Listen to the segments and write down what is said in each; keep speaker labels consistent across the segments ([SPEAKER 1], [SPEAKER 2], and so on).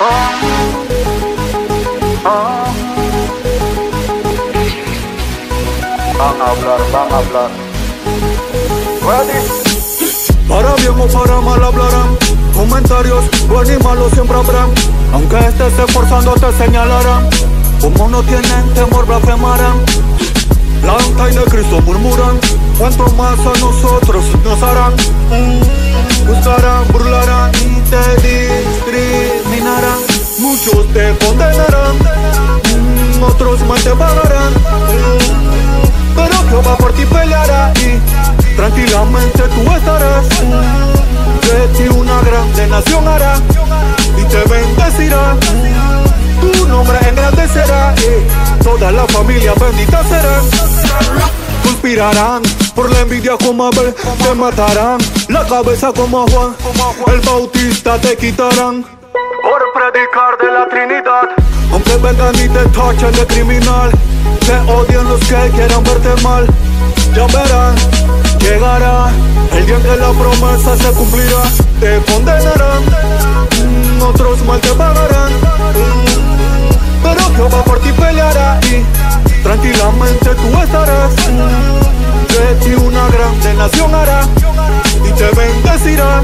[SPEAKER 1] Van a hablar. Ready.
[SPEAKER 2] Para bien o para mal hablarán, comentarios buenos y malos siempre habrán. Aunque estés esforzando te señalarán, como no tienen temor blasfemarán. La anta y de Cristo murmuran, cuanto más a nosotros nos harán. Buscarán, burlarán y te discriminarán. Muchos te condenarán, otros mal te pagarán. Pero Jehová por ti peleará y tranquilamente tú estarás. De ti una grande nación hará y te bendecirá. Tu nombre engrandecerá y toda la familia bendita será. Conspirarán por la envidia como Abel, te matarán la cabeza como a Juan, el Bautista te quitarán por predicar de la Trinidad. Aunque vengan y te tachen de criminal, te odian los que quieran verte mal. Ya verán, llegará el día en que la promesa se cumplirá. Te condenarán, otros mal te pagarán. Pero Jehová por ti peleará y tranquilamente tú estarás. De ti una grande nación hará y te bendecirá.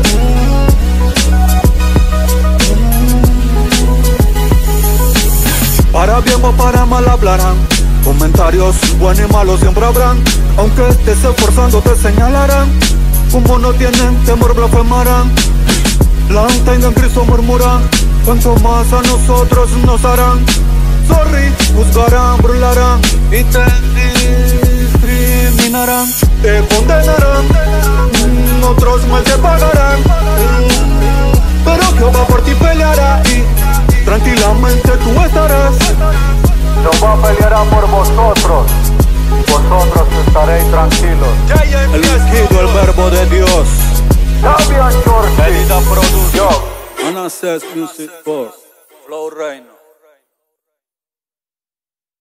[SPEAKER 2] Para bien o para mal hablarán, comentarios buenos y malos siempre habrán. Aunque estés esforzando te señalarán, como no tienen temor blasfemarán. La anta en Cristo murmuran, cuanto más a nosotros nos harán. Sorry, juzgarán, burlarán y te discriminarán. Te condenarán, otros mal te pagarán. Pero Jehová por ti peleará y tranquilamente tú estarás.
[SPEAKER 1] Jehová peleará por vosotros estaréis tranquilos.
[SPEAKER 2] El esquido, el verbo de Dios.
[SPEAKER 1] Fabian George,
[SPEAKER 2] Edita Produce.
[SPEAKER 1] Yo.
[SPEAKER 2] Anases Music Force. Flow Reino.